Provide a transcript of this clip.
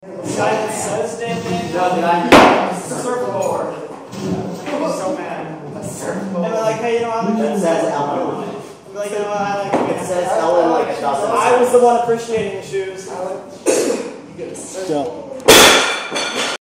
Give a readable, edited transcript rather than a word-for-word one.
guy that says damn name. No, the guy Surfboard. I'm so mad. a surfboard. And they're like, hey, you know, I'm That says Ellen on it. I'm like, you know what, I like It says Ellen like a dozen. I was the one appreciating the shoes. Still.